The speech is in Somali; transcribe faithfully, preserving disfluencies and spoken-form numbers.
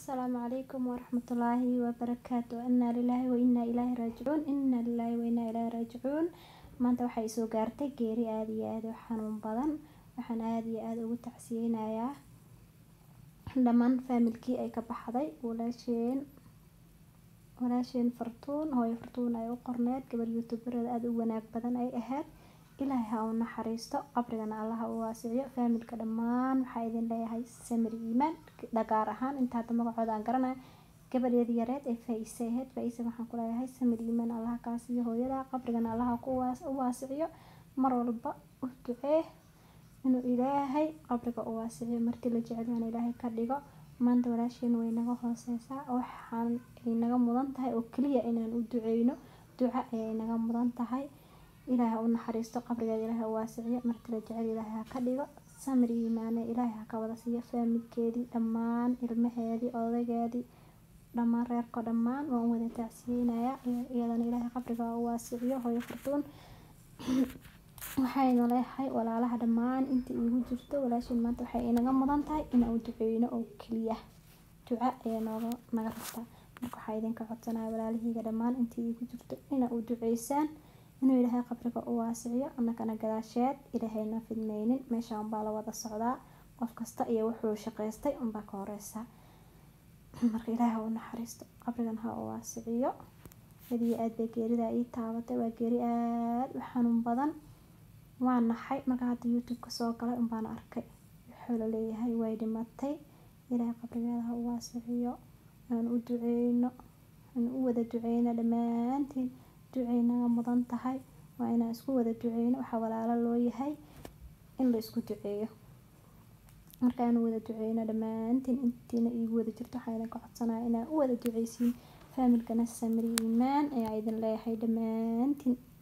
السلام عليكم ورحمة الله وبركاته. إنا لله وإنا إليه راجعون إنا لله وإنا إليه راجعون. maanta waxay soo gaartay geeri aad iyo aad u xanuun badan. waxaan aad iyo aad ugu tacsiyeynayaa dhammaan familkii ay ka baxday walaasheen walaasheen Fartuun hooyo Fartuun ay u qorneed gabar youtuberada aad u wanaag badan ay ahayd. ilaahay ha u naxariisto qabrigana Allah ha u waasiciyo. familka dhammaan waxaa idin leeyahay samir iimaan dhagaar ahaan inta hadda magacooda aan garanayo gabadheedii yareed ee Fayse ahayd. Fayse waxaan ku leeyahay samir iimaan Allah ka siiyo hooyada qabrigana Allah ha ku waasiciyo. mar walba u ducee inuu ilaahay qabriga u waasiciyo markii la jecel yahay ilaahay ka dhigo. maanta walaasheen way naga hooseysaa waxaan ay naga mudan tahay oo kaliya inaan u duceyno duca ay naga mudan tahay. ilaahay u naxariisto qabriga ilaahay u waasiciyo markii la jecel ilaahay ka dhigo. samir iimaan ilaahay ka wada siiyo familkeedii dhammaan ilmaheedii odaygeedii dhammaan reerka dhammaan waan wada tacsiyeynayaa iyadana ilaahay qabriga u waasiciyo. hooyo Fartuun waxayna leeyahay walaalaha dhammaan intii igu jirto walaasheen maanta waxay inaga mudan tahay inaan u duceyno oo kaliya duca ee nooga naga rabtaa. marka waxaa idinka codsanayaa walaalihiiga dhammaan intii igu jirto inaa u duceysaan inuu ilaahay qabriga u waasiciyo annagana gadaasheed ilaahayna fidneynin. meeshaan baa la wada socdaa qof kasta iyo wuxuu shaqaystay unbaa ka horeysa. marka ilaahay u naxariisto qabrigan ha u waasiciyo. hadii aad bay geerida ii taabatay waa geeri aad u xanuun badan. waan naxay marka hadda youtube ka soo galay unbaan arkay wuxuu la leeyahay way dhimatay. ilaahay qabrigeeda ha u waasiciyo aan u duceyno aan u wada duceyno dhammaantiin duceynaga mudan tahay waa inaan isku wada duceyno waxa walaalo loo yahay in la isku duceeyo. markaan wada duceyno dhammaantiin intiina igu wada jirto waxaan idinka codsanayaa inaan u wada duceysiin familkana samir iimaan ayaa idin leeyahay dhammaantiin.